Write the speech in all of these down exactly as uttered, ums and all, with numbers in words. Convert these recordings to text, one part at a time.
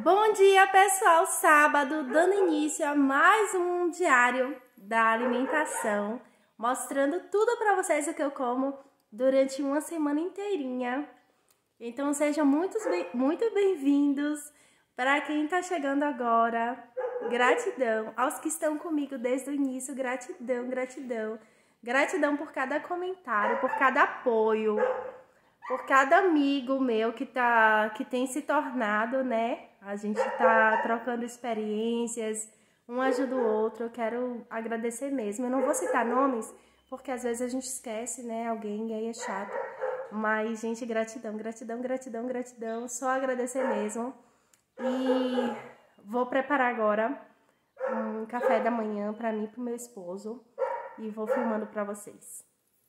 Bom dia, pessoal! Sábado, dando início a mais um diário da alimentação, mostrando tudo para vocês o que eu como durante uma semana inteirinha. Então sejam muito, muito bem-vindos. Para quem está chegando agora, gratidão. Aos que estão comigo desde o início, gratidão, gratidão. Gratidão por cada comentário, por cada apoio, por cada amigo meu que, tá, que tem se tornado, né? A gente tá trocando experiências, um ajuda o outro. Eu quero agradecer mesmo. Eu não vou citar nomes, porque às vezes a gente esquece, né? Alguém, e aí é chato. Mas, gente, gratidão, gratidão, gratidão, gratidão. Só agradecer mesmo. E vou preparar agora um café da manhã para mim e pro meu esposo. E vou filmando para vocês.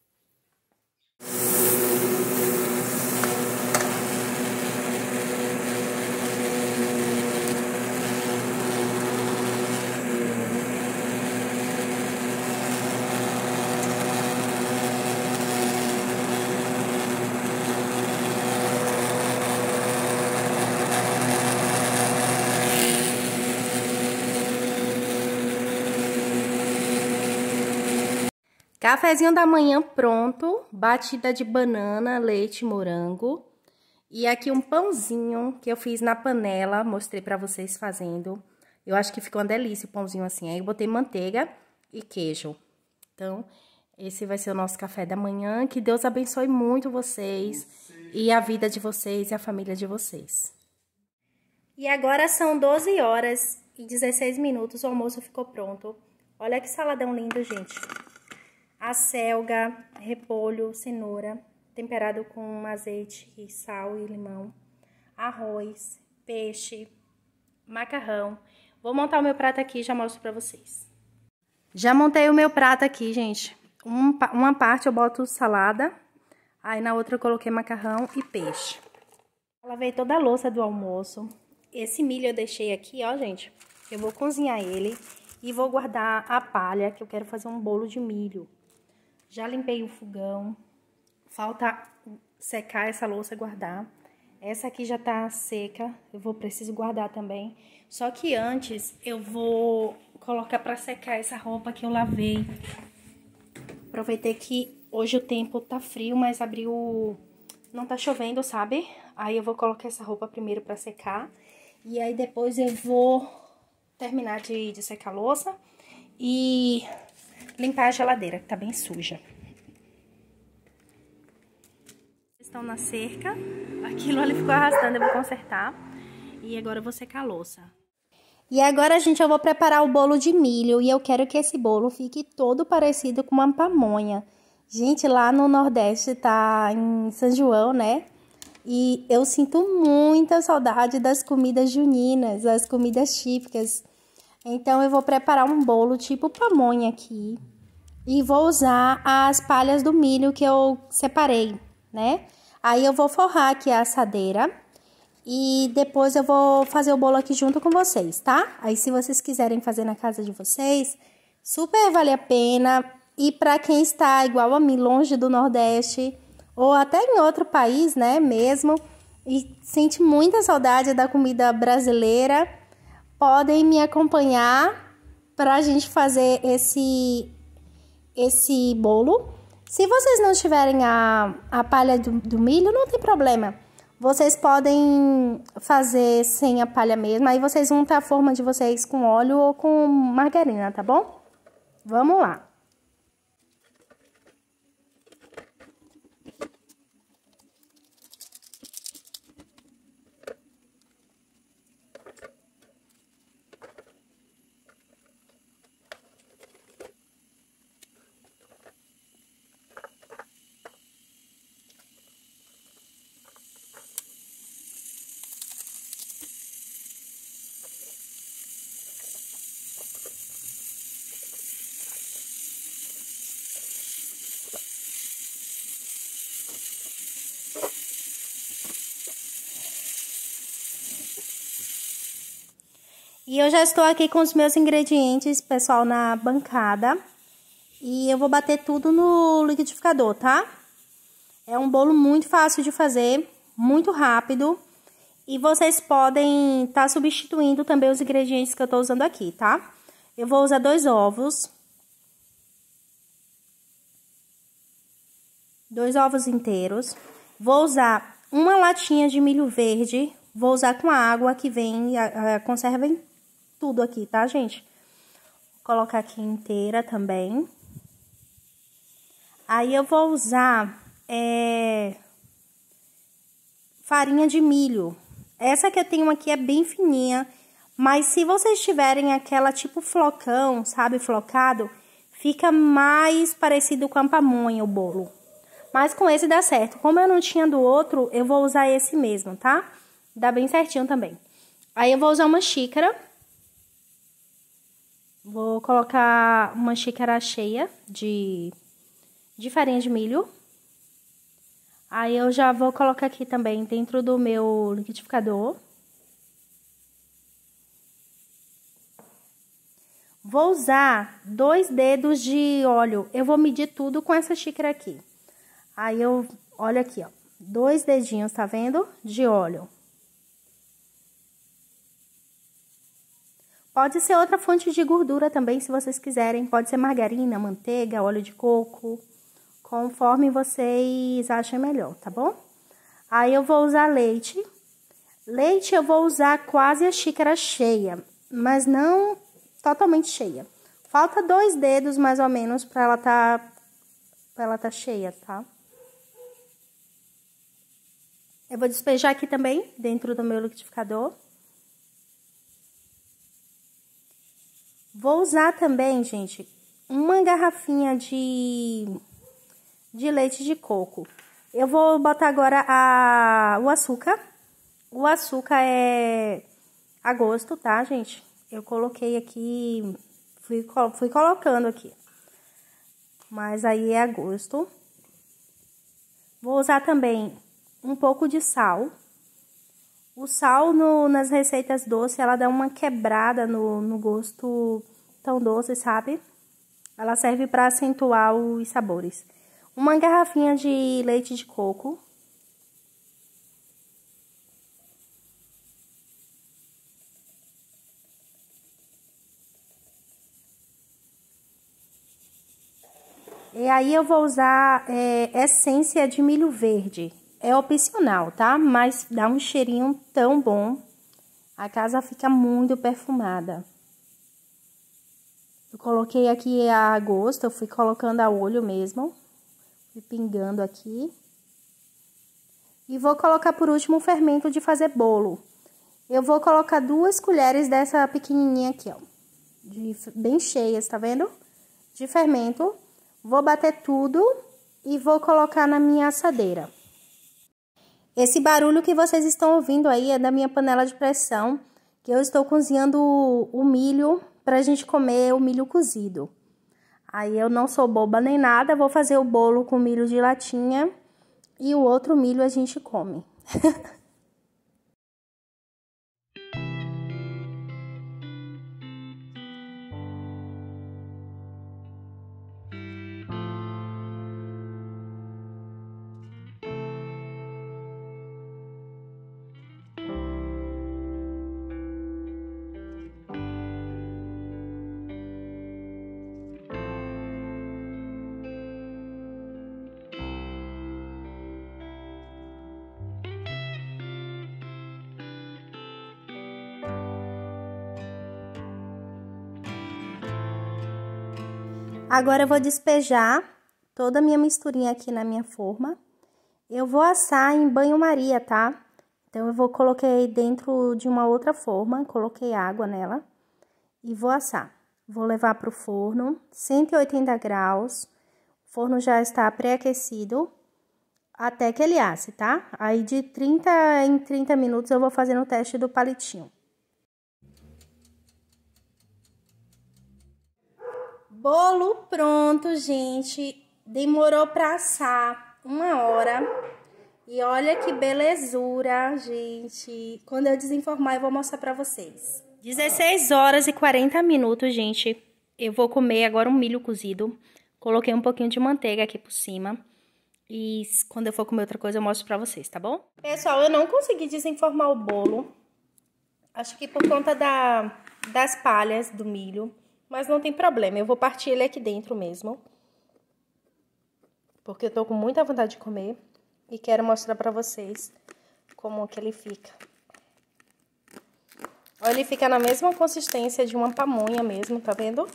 Cafezinho da manhã pronto, batida de banana, leite, morango. E aqui um pãozinho que eu fiz na panela, mostrei pra vocês fazendo. Eu acho que ficou uma delícia o pãozinho assim. Aí eu botei manteiga e queijo. Então, esse vai ser o nosso café da manhã. Que Deus abençoe muito vocês e a vida de vocês e a família de vocês. E agora são doze horas e dezesseis minutos, o almoço ficou pronto. Olha que saladão lindo, gente. Acelga, repolho, cenoura, temperado com azeite, sal e limão, arroz, peixe, macarrão. Vou montar o meu prato aqui e já mostro pra vocês. Já montei o meu prato aqui, gente. Um, uma parte eu boto salada, aí na outra eu coloquei macarrão e peixe. Lavei toda a louça do almoço. Esse milho eu deixei aqui, ó, gente. Eu vou cozinhar ele e vou guardar a palha, que eu quero fazer um bolo de milho. Já limpei o fogão, falta secar essa louça e guardar. Essa aqui já tá seca, eu vou preciso guardar também. Só que antes eu vou colocar pra secar essa roupa que eu lavei. Aproveitei que hoje o tempo tá frio, mas abriu, não tá chovendo, sabe? Aí eu vou colocar essa roupa primeiro pra secar. E aí depois eu vou terminar de, de secar a louça e limpar a geladeira, que tá bem suja. Estão na cerca. Aquilo ali ficou arrastando, eu vou consertar. E agora eu vou secar a louça. E agora, gente, eu vou preparar o bolo de milho. E eu quero que esse bolo fique todo parecido com uma pamonha. Gente, lá no Nordeste, tá em São João, né? E eu sinto muita saudade das comidas juninas, das comidas típicas. Então, eu vou preparar um bolo tipo pamonha aqui. E vou usar as palhas do milho que eu separei, né? Aí eu vou forrar aqui a assadeira. E depois eu vou fazer o bolo aqui junto com vocês, tá? Aí se vocês quiserem fazer na casa de vocês, super vale a pena. E para quem está igual a mim, longe do Nordeste, ou até em outro país, né, mesmo, e sente muita saudade da comida brasileira, podem me acompanhar para a gente fazer esse, esse bolo. Se vocês não tiverem a, a palha do, do milho, não tem problema. Vocês podem fazer sem a palha mesmo, aí vocês untam a forma de vocês com óleo ou com margarina, tá bom? Vamos lá. E eu já estou aqui com os meus ingredientes, pessoal, na bancada. E eu vou bater tudo no liquidificador, tá? É um bolo muito fácil de fazer, muito rápido. E vocês podem estar tá substituindo também os ingredientes que eu tô usando aqui, tá? Eu vou usar dois ovos. Dois ovos inteiros. Vou usar uma latinha de milho verde. Vou usar com a água que vem, a, a, conservem tudo aqui, tá, gente? Vou colocar aqui inteira também. Aí eu vou usar é, farinha de milho. Essa que eu tenho aqui é bem fininha, mas se vocês tiverem aquela tipo flocão, sabe, flocado, fica mais parecido com a pamonha o bolo. Mas com esse dá certo. Como eu não tinha do outro, eu vou usar esse mesmo, tá? Dá bem certinho também. Aí eu vou usar uma xícara. Vou colocar uma xícara cheia de, de farinha de milho. Aí eu já vou colocar aqui também dentro do meu liquidificador. Vou usar dois dedos de óleo. Eu vou medir tudo com essa xícara aqui. Aí eu, olha aqui, ó. Dois dedinhos, tá vendo? De óleo. Pode ser outra fonte de gordura também, se vocês quiserem. Pode ser margarina, manteiga, óleo de coco. Conforme vocês achem melhor, tá bom? Aí eu vou usar leite. Leite eu vou usar quase a xícara cheia, mas não totalmente cheia. Falta dois dedos mais ou menos pra ela tá, pra ela tá cheia, tá? Eu vou despejar aqui também dentro do meu liquidificador. Vou usar também, gente, uma garrafinha de... de leite de coco. Eu vou botar agora a, o açúcar. O açúcar é a gosto, tá, gente? Eu coloquei aqui, fui, fui colocando aqui. Mas aí é a gosto. Vou usar também um pouco de sal. O sal no, nas receitas doces, ela dá uma quebrada no, no gosto tão doce, sabe? Ela serve para acentuar os sabores. Uma garrafinha de leite de coco. E aí eu vou usar é, essência de milho verde. É opcional, tá? Mas dá um cheirinho tão bom. A casa fica muito perfumada. Eu coloquei aqui a gosto, eu fui colocando a olho mesmo. Fui pingando aqui. E vou colocar por último o fermento de fazer bolo. Eu vou colocar duas colheres dessa pequenininha aqui, ó. De, bem cheias, tá vendo? De fermento. Vou bater tudo e vou colocar na minha assadeira. Esse barulho que vocês estão ouvindo aí é da minha panela de pressão, que eu estou cozinhando o, o milho pra gente comer o milho cozido. Aí eu não sou boba nem nada, vou fazer o bolo com milho de latinha e o outro milho a gente come. Agora eu vou despejar toda a minha misturinha aqui na minha forma. Eu vou assar em banho-maria, tá? Então, eu vou coloquei dentro de uma outra forma, coloquei água nela e vou assar. Vou levar pro forno, cento e oitenta graus, o forno já está pré-aquecido, até que ele asse, tá? Aí, de trinta em trinta minutos, eu vou fazendo o teste do palitinho. Bolo pronto, gente. Demorou pra assar uma hora. E olha que belezura, gente. Quando eu desenformar, eu vou mostrar pra vocês. dezesseis horas e quarenta minutos, gente. Eu vou comer agora um milho cozido. Coloquei um pouquinho de manteiga aqui por cima. E quando eu for comer outra coisa eu mostro pra vocês, tá bom? Pessoal, eu não consegui desenformar o bolo. Acho que por conta da, das palhas do milho. Mas não tem problema, eu vou partir ele aqui dentro mesmo. Porque eu tô com muita vontade de comer. E quero mostrar pra vocês como que ele fica. Olha, ele fica na mesma consistência de uma pamonha mesmo, tá vendo?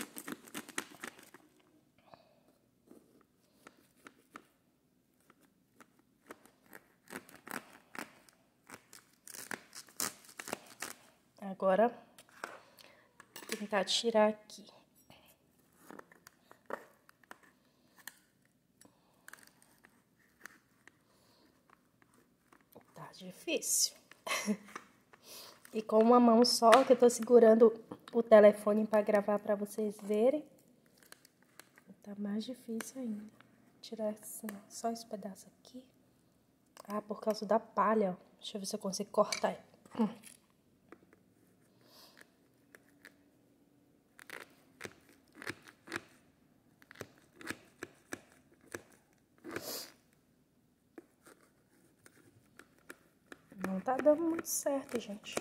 Agora, vou tentar tirar aqui. Tá difícil. E com uma mão só, que eu tô segurando o telefone pra gravar pra vocês verem. Tá mais difícil ainda. Tirar assim, ó, só esse pedaço aqui. Ah, por causa da palha, ó. Deixa eu ver se eu consigo cortar ele. Não tá dando muito certo, gente.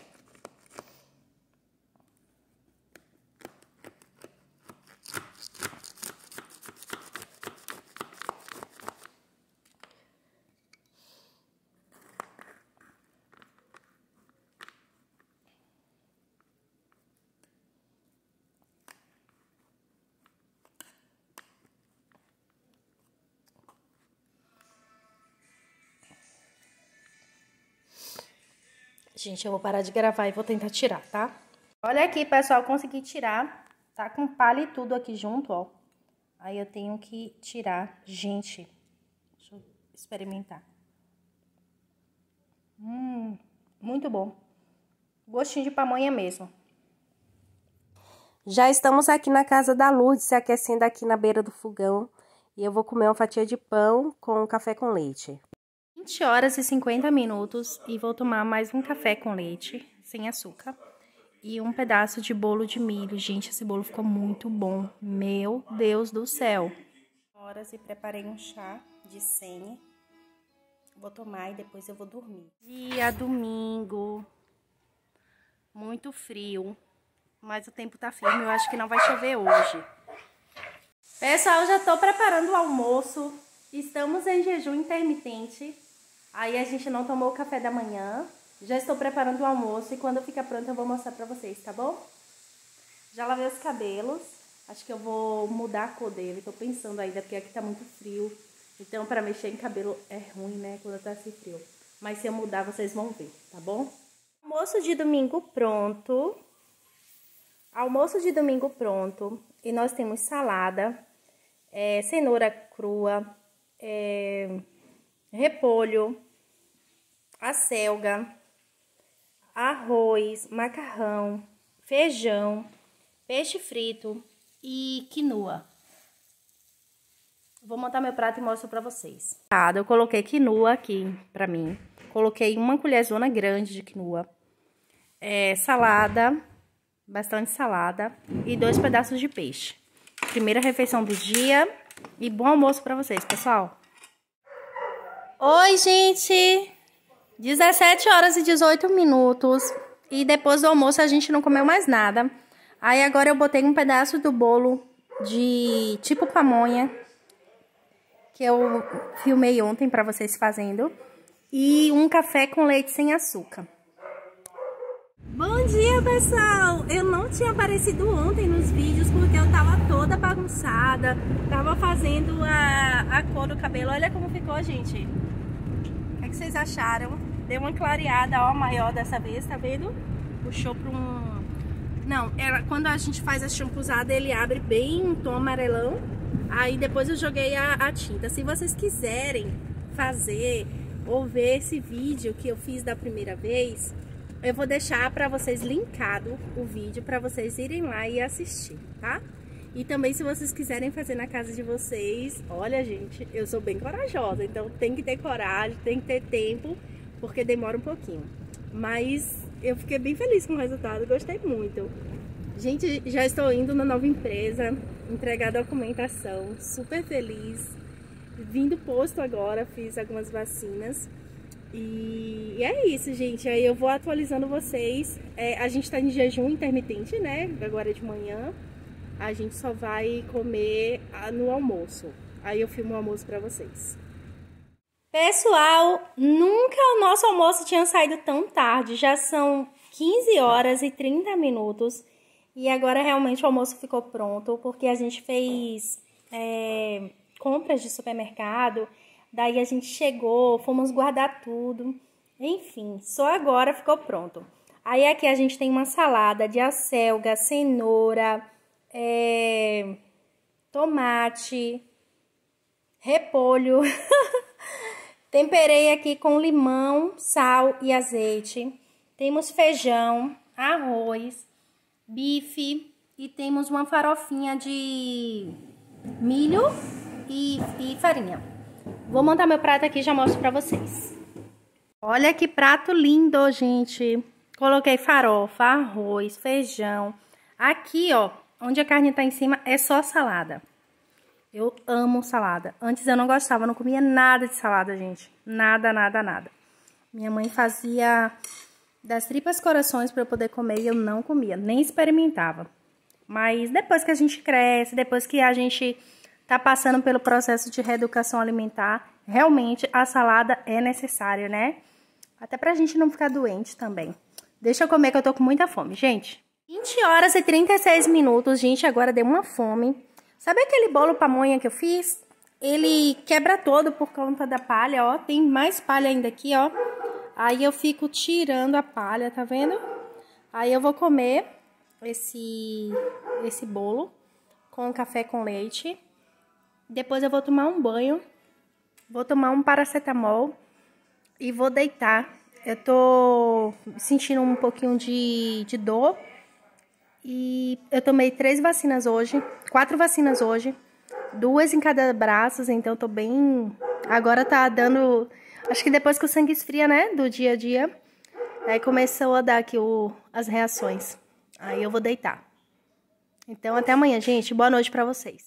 Gente, eu vou parar de gravar e vou tentar tirar, tá? Olha aqui, pessoal, consegui tirar. Tá com palha e tudo aqui junto, ó. Aí eu tenho que tirar. Gente, deixa eu experimentar. Hum, muito bom. Gostinho de pamonha mesmo. Já estamos aqui na casa da Lourdes, se aquecendo aqui na beira do fogão. E eu vou comer uma fatia de pão com café com leite. vinte horas e cinquenta minutos e vou tomar mais um café com leite, sem açúcar. E um pedaço de bolo de milho. Gente, esse bolo ficou muito bom. Meu Deus do céu. Horas e preparei um chá de senha. Vou tomar e depois eu vou dormir. Dia domingo. Muito frio. Mas o tempo tá firme, eu acho que não vai chover hoje. Pessoal, já tô preparando o almoço. Estamos em jejum intermitente. Aí a gente não tomou o café da manhã. Já estou preparando o almoço e quando ficar pronto eu vou mostrar pra vocês, tá bom? Já lavei os cabelos. Acho que eu vou mudar a cor dele. Tô pensando ainda, porque aqui tá muito frio. Então pra mexer em cabelo é ruim, né? Quando tá assim frio. Mas se eu mudar vocês vão ver, tá bom? Almoço de domingo pronto. Almoço de domingo pronto. E nós temos salada, é, cenoura crua, é, repolho, acelga, arroz, macarrão, feijão, peixe frito e quinoa. Vou montar meu prato e mostro pra vocês. Eu coloquei quinoa aqui pra mim. Coloquei uma colherzona grande de quinoa. É, salada, bastante salada e dois pedaços de peixe. Primeira refeição do dia e bom almoço pra vocês, pessoal. Oi, gente! dezessete horas e dezoito minutos. E depois do almoço a gente não comeu mais nada. Aí agora eu botei um pedaço do bolo de tipo pamonha, que eu filmei ontem pra vocês fazendo. E um café com leite sem açúcar. Bom dia, pessoal! Eu não tinha aparecido ontem nos vídeos porque eu tava toda bagunçada. Tava fazendo a, a cor do cabelo. Olha como ficou, gente. O que, é que vocês acharam? Deu uma clareada, ó, maior dessa vez, tá vendo? Puxou pra um... Não, ela, quando a gente faz a champuzada, ele abre bem um tom amarelão. Aí depois eu joguei a, a tinta. Se vocês quiserem fazer ou ver esse vídeo que eu fiz da primeira vez, eu vou deixar pra vocês linkado o vídeo pra vocês irem lá e assistir, tá? E também se vocês quiserem fazer na casa de vocês, olha, gente, eu sou bem corajosa, então tem que ter coragem, tem que ter tempo, porque demora um pouquinho. Mas eu fiquei bem feliz com o resultado, gostei muito. Gente, já estou indo na nova empresa, entregar a documentação, super feliz. Vim do posto agora, fiz algumas vacinas. E é isso, gente. Aí eu vou atualizando vocês. É, a gente tá em jejum intermitente, né? Agora de manhã. A gente só vai comer no almoço. Aí eu filmo o almoço pra vocês. Pessoal, nunca o nosso almoço tinha saído tão tarde. Já são quinze horas e trinta minutos. E agora realmente o almoço ficou pronto. Porque a gente fez é, compras de supermercado. Daí a gente chegou, fomos guardar tudo. Enfim, só agora ficou pronto. Aí aqui a gente tem uma salada de acelga, cenoura, é, tomate, repolho. Temperei aqui com limão, sal e azeite. Temos feijão, arroz, bife e temos uma farofinha de milho e, e farinha. Vou montar meu prato aqui e já mostro pra vocês. Olha que prato lindo, gente. Coloquei farofa, arroz, feijão. Aqui, ó, onde a carne tá em cima, é só salada. Eu amo salada. Antes eu não gostava, não comia nada de salada, gente. Nada, nada, nada. Minha mãe fazia das tripas corações pra eu poder comer e eu não comia, nem experimentava. Mas depois que a gente cresce, depois que a gente tá passando pelo processo de reeducação alimentar, realmente a salada é necessária, né? Até pra gente não ficar doente também. Deixa eu comer que eu tô com muita fome, gente. vinte horas e trinta e seis minutos, gente, agora deu uma fome. Sabe aquele bolo pamonha que eu fiz? Ele quebra todo por conta da palha, ó. Tem mais palha ainda aqui, ó. Aí eu fico tirando a palha, tá vendo? Aí eu vou comer esse, esse bolo com café com leite. Depois eu vou tomar um banho, vou tomar um paracetamol e vou deitar. Eu tô sentindo um pouquinho de, de dor e eu tomei três vacinas hoje, quatro vacinas hoje, duas em cada braço, então eu tô bem... Agora tá dando... Acho que depois que o sangue esfria, né, do dia a dia, aí começou a dar aqui o, as reações. Aí eu vou deitar. Então até amanhã, gente. Boa noite pra vocês.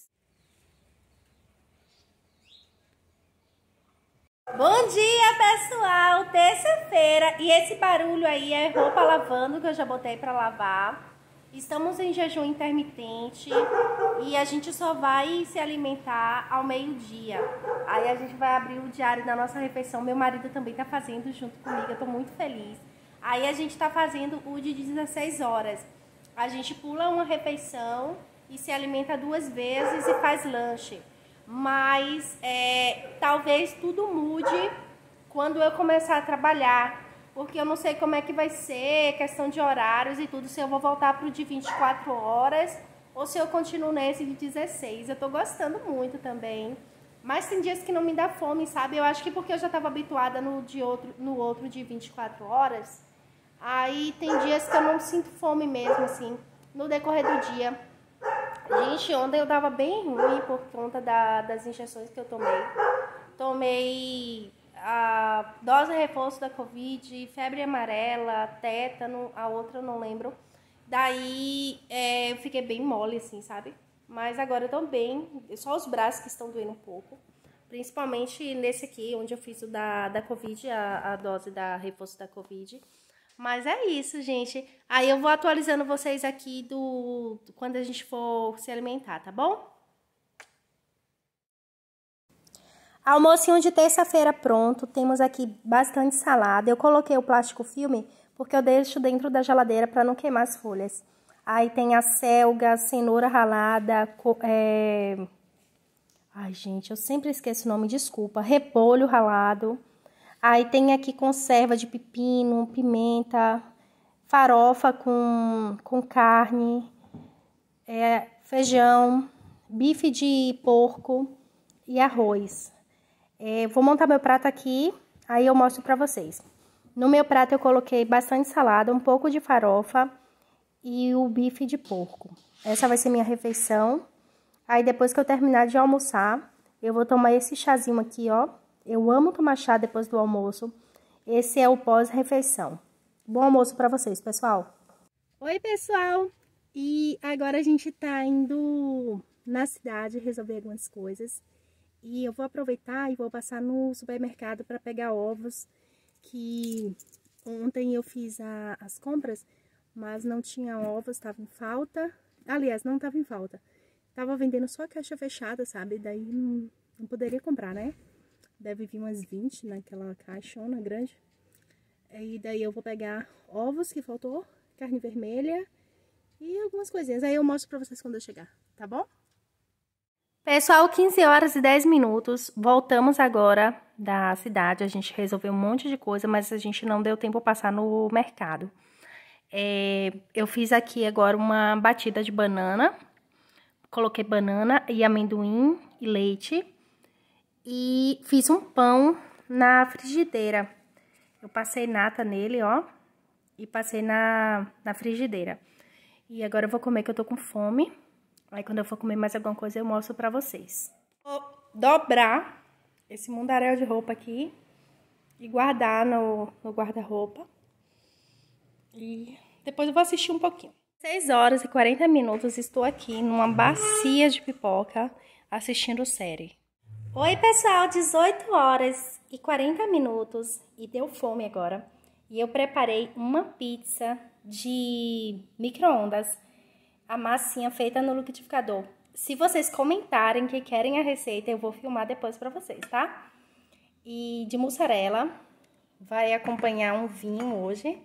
Bom dia, pessoal! Terça-feira e esse barulho aí é roupa lavando que eu já botei pra lavar. Estamos em jejum intermitente e a gente só vai se alimentar ao meio-dia. Aí a gente vai abrir o diário da nossa refeição. Meu marido também tá fazendo junto comigo, eu tô muito feliz. Aí a gente tá fazendo o de dezesseis horas. A gente pula uma refeição e se alimenta duas vezes e faz lanche. Mas é, talvez tudo mude quando eu começar a trabalhar, porque eu não sei como é que vai ser, questão de horários e tudo, se eu vou voltar pro de vinte e quatro horas ou se eu continuo nesse de dezesseis. Eu tô gostando muito também, mas tem dias que não me dá fome, sabe? Eu acho que porque eu já tava habituada no, de outro, no outro de vinte e quatro horas, aí tem dias que eu não sinto fome mesmo, assim, no decorrer do dia. Gente, ontem eu tava bem ruim por conta da, das injeções que eu tomei. Tomei a dose de reforço da Covid, febre amarela, tétano, a outra eu não lembro. Daí é, eu fiquei bem mole, assim, sabe? Mas agora eu tô bem, só os braços que estão doendo um pouco. Principalmente nesse aqui, onde eu fiz o da, da Covid, a, a dose da reforço da Covid. Mas é isso, gente. Aí eu vou atualizando vocês aqui do, do quando a gente for se alimentar, tá bom? Almocinho de terça-feira pronto. Temos aqui bastante salada. Eu coloquei o plástico filme porque eu deixo dentro da geladeira para não queimar as folhas. Aí tem a selga, cenoura ralada, é... ai, gente, eu sempre esqueço o nome, desculpa. Repolho ralado. Aí tem aqui conserva de pepino, pimenta, farofa com, com carne, é, feijão, bife de porco e arroz. É, vou montar meu prato aqui, aí eu mostro pra vocês. No meu prato eu coloquei bastante salada, um pouco de farofa e o bife de porco. Essa vai ser minha refeição. Aí depois que eu terminar de almoçar, eu vou tomar esse chazinho aqui, ó. Eu amo tomar chá depois do almoço. Esse é o pós-refeição. Bom almoço pra vocês, pessoal. Oi, pessoal. E agora a gente tá indo na cidade resolver algumas coisas. E eu vou aproveitar e vou passar no supermercado para pegar ovos, que ontem eu fiz a, as compras, mas não tinha ovos, estava em falta. Aliás, não estava em falta. Tava vendendo só caixa fechada, sabe? Daí não, não poderia comprar, né? Deve vir umas vinte naquela caixona grande. E daí eu vou pegar ovos que faltou, carne vermelha e algumas coisinhas. Aí eu mostro pra vocês quando eu chegar, tá bom? Pessoal, quinze horas e dez minutos. Voltamos agora da cidade. A gente resolveu um monte de coisa, mas a gente não deu tempo de passar no mercado. É, eu fiz aqui agora uma batida de banana. Coloquei banana e amendoim e leite. E fiz um pão na frigideira. Eu passei nata nele, ó. E passei na, na frigideira. E agora eu vou comer, que eu tô com fome. Aí quando eu for comer mais alguma coisa eu mostro pra vocês. Vou dobrar esse mundaréu de roupa aqui. E guardar no, no guarda-roupa. E depois eu vou assistir um pouquinho. seis horas e quarenta minutos, estou aqui numa bacia de pipoca assistindo série. Oi pessoal, dezoito horas e quarenta minutos e deu fome agora. E eu preparei uma pizza de micro-ondas, a massinha feita no liquidificador. Se vocês comentarem que querem a receita, eu vou filmar depois pra vocês, tá? E de mussarela, vai acompanhar um vinho hoje.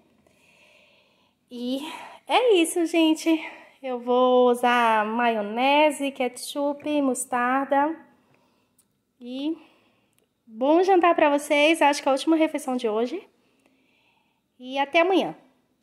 E é isso, gente. Eu vou usar maionese, ketchup, mostarda. E bom jantar pra vocês. Acho que é a última refeição de hoje. E até amanhã.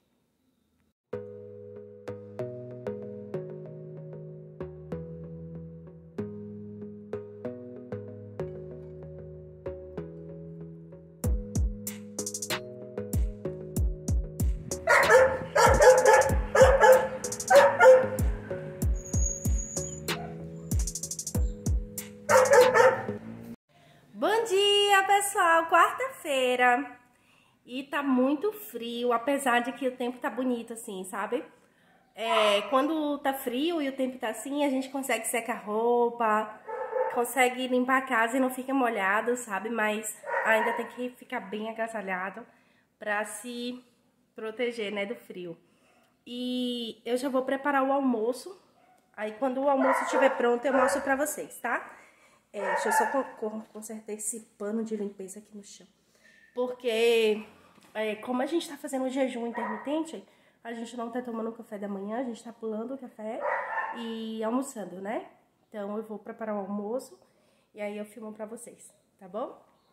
Bom dia, pessoal! Quarta-feira e tá muito frio, apesar de que o tempo tá bonito assim, sabe? É, quando tá frio e o tempo tá assim, a gente consegue secar roupa, consegue limpar a casa e não fica molhado, sabe? Mas ainda tem que ficar bem agasalhado pra se proteger, né, do frio. E eu já vou preparar o almoço, aí quando o almoço estiver pronto eu mostro pra vocês, tá? É, deixa eu só consertar esse pano de limpeza aqui no chão. Porque, é, como a gente tá fazendo um jejum intermitente, a gente não tá tomando café da manhã, a gente tá pulando o café e almoçando, né? Então eu vou preparar o almoço e aí eu filmo pra vocês, tá bom?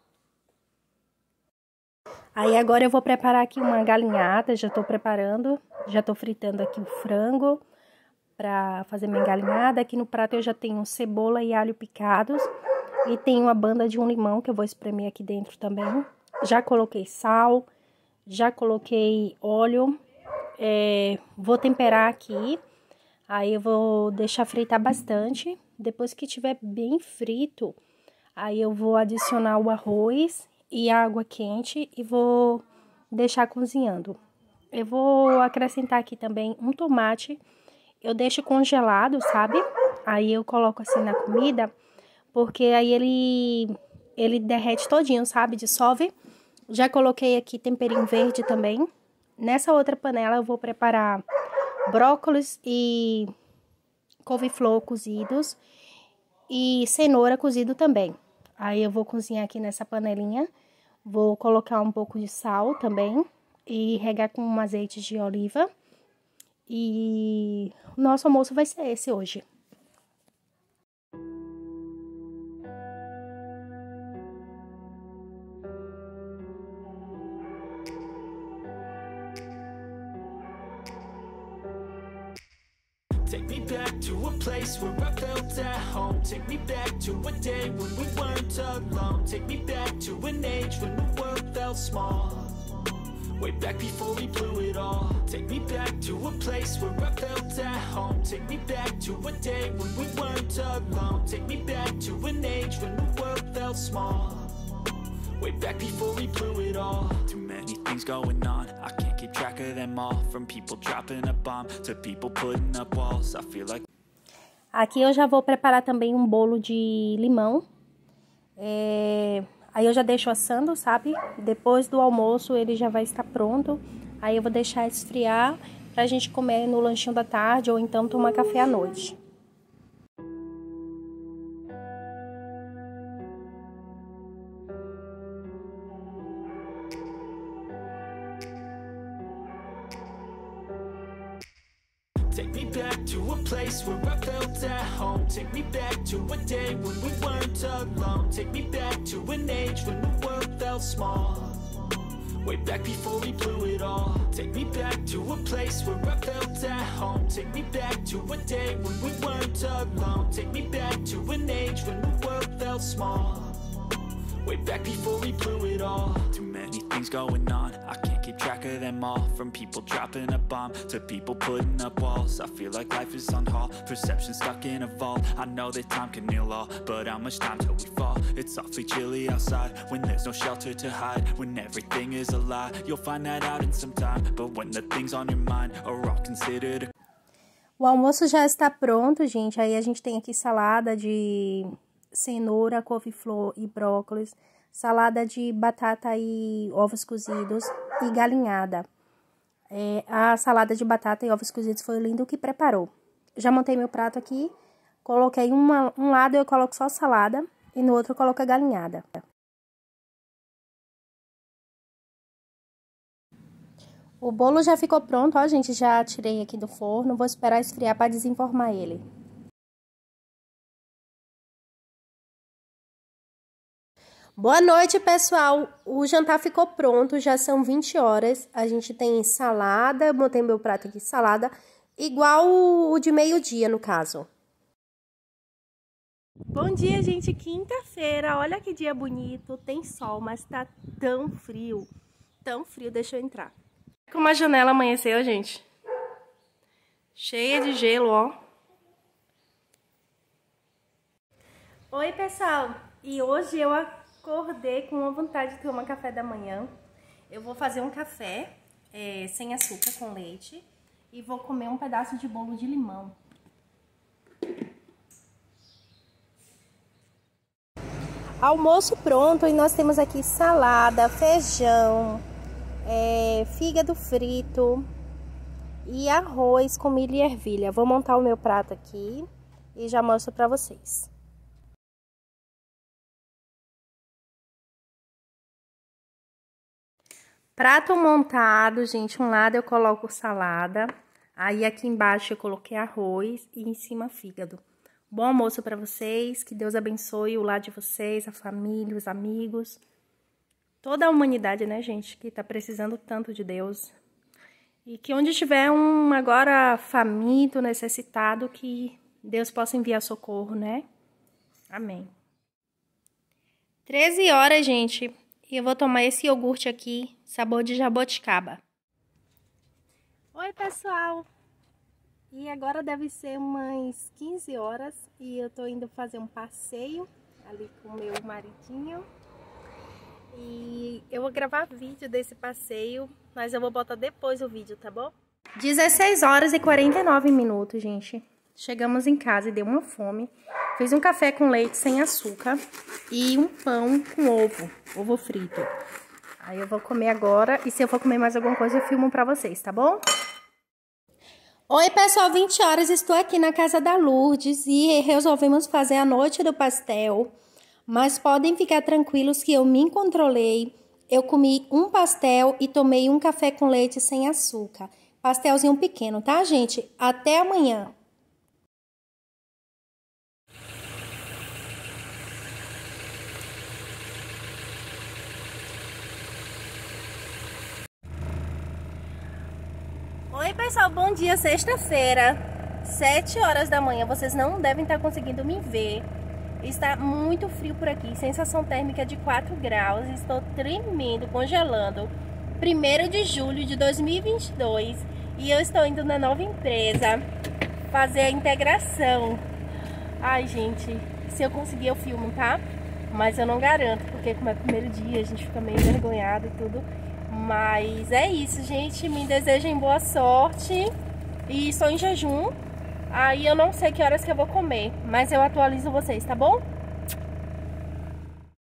Aí agora eu vou preparar aqui uma galinhada, já tô preparando, já tô fritando aqui o frango para fazer minha galinhada. Aqui no prato eu já tenho cebola e alho picados. E tenho a banda de um limão que eu vou espremer aqui dentro também. Já coloquei sal, já coloquei óleo. É, vou temperar aqui. Aí eu vou deixar fritar bastante. Depois que tiver bem frito, aí eu vou adicionar o arroz e a água quente e vou deixar cozinhando. Eu vou acrescentar aqui também um tomate. Eu deixo congelado, sabe? Aí eu coloco assim na comida, porque aí ele, ele derrete todinho, sabe? Dissolve. Já coloquei aqui temperinho verde também. Nessa outra panela eu vou preparar brócolis e couve-flor cozidos e cenoura cozido também. Aí eu vou cozinhar aqui nessa panelinha. Vou colocar um pouco de sal também e regar com um azeite de oliva. E o nosso almoço vai ser esse hoje. Take me back to a place where I felt at home. Take me back to a day when we weren't alone. Take me back to an age when the world felt small. Way back before we blew it all. Take me back to a place where I felt at home. Take me back to a day when we weren't alone. Take me back to an age when the world felt small. Way back before we blew it all. Too many things going on, I can't keep track of them all. From people dropping a bomb to people putting up walls. I feel like... Aqui eu já vou preparar também um bolo de limão. É... Aí eu já deixo assando, sabe? Depois do almoço ele já vai estar pronto. Aí eu vou deixar esfriar pra gente comer no lanchinho da tarde ou então tomar café à noite. Take me back to a place where I felt at home. Take me back to a day when we weren't alone. Take me back to an age when the world felt small. Way back before we blew it all. Take me back to a place where I felt at home. Take me back to a day when we weren't alone. Take me back to an age when the world felt small. Way back before we blew it all. Too many things going on, I can't keep track of them all. From people dropping a bomb to people putting up walls. I feel like life is on hold, perception stuck in a vault. I know that time can heal all, but how much time till we fall? It's awfully chilly outside, when there's no shelter to hide. When everything is a lie, you'll find that out in some time. But when the things on your mind are all considered. O almoço já está pronto, gente. Aí a gente tem aqui salada de cenoura, couve-flor e brócolis, salada de batata e ovos cozidos e galinhada. É, a salada de batata e ovos cozidos foi o Lindo que preparou. Já montei meu prato aqui, coloquei uma, um lado eu coloco só salada e no outro eu coloco a galinhada. O bolo já ficou pronto, ó, gente, já tirei aqui do forno, vou esperar esfriar para desenformar ele. Boa noite, pessoal! O jantar ficou pronto, já são vinte horas. A gente tem salada, botei meu prato aqui, salada, igual o de meio-dia, no caso. Bom dia, gente! Quinta-feira, olha que dia bonito, tem sol, mas tá tão frio, tão frio, deixa eu entrar. Como a janela amanheceu, gente. Cheia de gelo, ó. Oi, pessoal! E hoje eu acordei com uma vontade de tomar café da manhã. Eu vou fazer um café é, sem açúcar, com leite. E vou comer um pedaço de bolo de limão. Almoço pronto e nós temos aqui salada, feijão, é, fígado frito e arroz com milho e ervilha. Vou montar o meu prato aqui e já mostro pra vocês. Prato montado, gente, um lado eu coloco salada, aí aqui embaixo eu coloquei arroz e em cima fígado. Bom almoço para vocês, que Deus abençoe o lar de vocês, a família, os amigos, toda a humanidade, né, gente, que tá precisando tanto de Deus. E que onde tiver um agora faminto, necessitado, que Deus possa enviar socorro, né? Amém. treze horas, gente. E eu vou tomar esse iogurte aqui, sabor de jaboticaba. Oi, pessoal! E agora deve ser umas quinze horas e eu tô indo fazer um passeio ali com o meu maridinho. E eu vou gravar vídeo desse passeio, mas eu vou botar depois o vídeo, tá bom? dezesseis horas e quarenta e nove minutos, gente. Chegamos em casa e deu uma fome. Fiz um café com leite sem açúcar e um pão com ovo, ovo frito. Aí eu vou comer agora e se eu for comer mais alguma coisa eu filmo pra vocês, tá bom? Oi, pessoal, vinte horas, estou aqui na casa da Lourdes e resolvemos fazer a noite do pastel. Mas podem ficar tranquilos que eu me controlei. Eu comi um pastel e tomei um café com leite sem açúcar. Pastelzinho pequeno, tá, gente? Até amanhã. Oi, pessoal, bom dia, sexta-feira, sete horas da manhã, vocês não devem estar conseguindo me ver, está muito frio por aqui, sensação térmica de quatro graus, estou tremendo, congelando, primeiro de julho de dois mil e vinte e dois, e eu estou indo na nova empresa fazer a integração. Ai, gente, se eu conseguir eu filmo, tá? Mas eu não garanto, porque como é o primeiro dia, a gente fica meio envergonhado e tudo. Mas é isso, gente. Me desejem boa sorte. E estou em jejum. Aí eu não sei que horas que eu vou comer. Mas eu atualizo vocês, tá bom?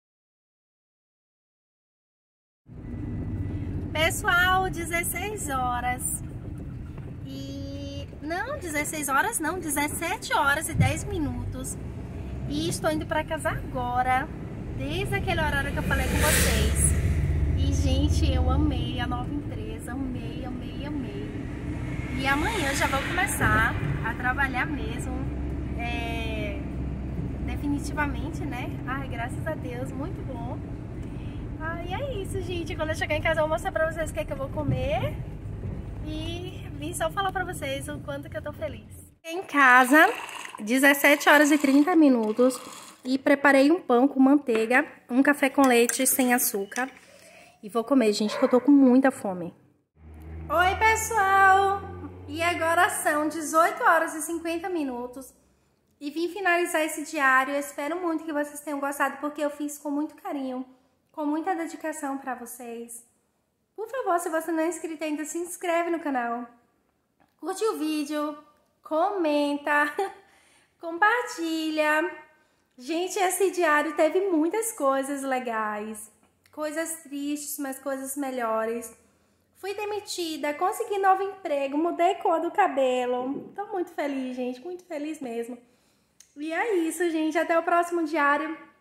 Pessoal, dezesseis horas. E... Não, dezesseis horas não, dezessete horas e dez minutos. E estou indo pra casa agora, desde aquele horário que eu falei com vocês. E, gente, eu amei a nova empresa, amei, amei, amei. E amanhã já vou começar a trabalhar mesmo, é... definitivamente, né? Ai, graças a Deus, muito bom. Ah, e é isso, gente. Quando eu chegar em casa eu vou mostrar pra vocês o que é que eu vou comer. E vim só falar pra vocês o quanto que eu tô feliz. Em casa, dezessete horas e trinta minutos. E preparei um pão com manteiga, um café com leite sem açúcar. E vou comer, gente, que eu tô com muita fome. Oi, pessoal! E agora são dezoito horas e cinquenta minutos. E vim finalizar esse diário. Eu espero muito que vocês tenham gostado, porque eu fiz com muito carinho, com muita dedicação pra vocês. Por favor, se você não é inscrito ainda, se inscreve no canal. Curte o vídeo, comenta, compartilha. Gente, esse diário teve muitas coisas legais. Coisas tristes, mas coisas melhores. Fui demitida, consegui novo emprego, mudei a cor do cabelo. Tô muito feliz, gente, muito feliz mesmo. E é isso, gente. Até o próximo diário.